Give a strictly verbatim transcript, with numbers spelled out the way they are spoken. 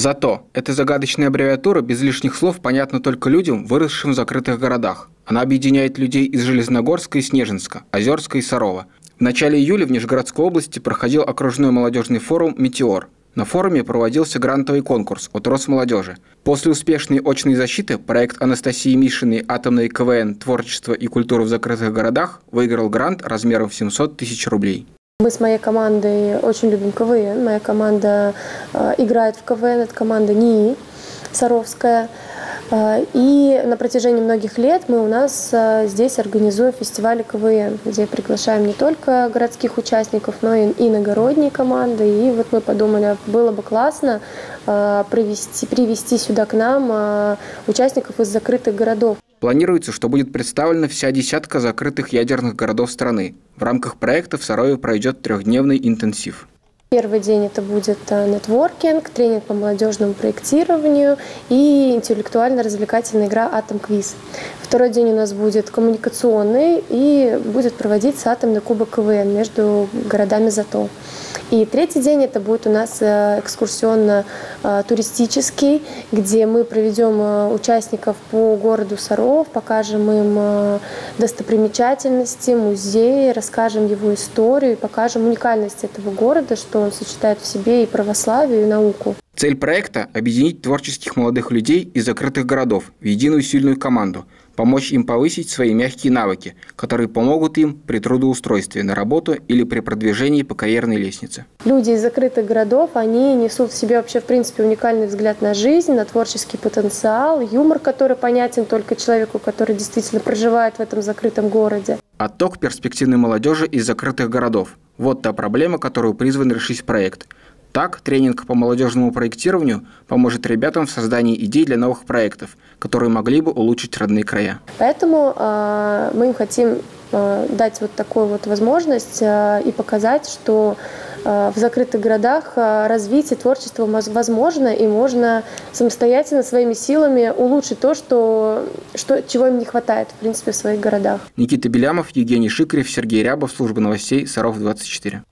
Зато эта загадочная аббревиатура без лишних слов понятна только людям, выросшим в закрытых городах. Она объединяет людей из Железногорска и Снежинска, Озерска и Сарова. В начале июля в Нижегородской области проходил окружной молодежный форум «Метеор». На форуме проводился грантовый конкурс от Росмолодежи. После успешной очной защиты проект Анастасии Мишиной «Атомный КВН. Творчество и культура в закрытых городах» выиграл грант размером в семьсот тысяч рублей. Мы с моей командой очень любим КВН. Моя команда э, играет в КВН, это команда НИИ Саровская. Э, и на протяжении многих лет мы у нас э, здесь организуем фестивали КВН, где приглашаем не только городских участников, но и иногородние команды. И вот мы подумали, было бы классно э, привести, привести сюда к нам э, участников из закрытых городов. Планируется, что будет представлена вся десятка закрытых ядерных городов страны. В рамках проекта в Сарове пройдет трехдневный интенсив. Первый день это будет нетворкинг, тренинг по молодежному проектированию и интеллектуально-развлекательная игра «Атом-квиз». Второй день у нас будет коммуникационный и будет проводиться атомный кубок КВН между городами ЗАТО. И третий день это будет у нас экскурсионно-туристический, где мы проведем участников по городу Саров, покажем им достопримечательности, музеи, расскажем его историю, покажем уникальность этого города, что он сочетает в себе и православие, и науку. Цель проекта – объединить творческих молодых людей из закрытых городов в единую сильную команду, помочь им повысить свои мягкие навыки, которые помогут им при трудоустройстве на работу или при продвижении по карьерной лестнице. Люди из закрытых городов, они несут в себе вообще, в принципе, уникальный взгляд на жизнь, на творческий потенциал, юмор, который понятен только человеку, который действительно проживает в этом закрытом городе. Отток перспективной молодежи из закрытых городов – вот та проблема, которую призван решить проект. Так, тренинг по молодежному проектированию поможет ребятам в создании идей для новых проектов, которые могли бы улучшить родные края. Поэтому э, мы им хотим э, дать вот такую вот возможность э, и показать, что э, в закрытых городах э, развитие творчества возможно, и можно самостоятельно своими силами улучшить то, что, что, чего им не хватает, в принципе, в своих городах. Никита Белямов, Евгений Шикарев, Сергей Рябов, служба новостей Саров двадцать четыре.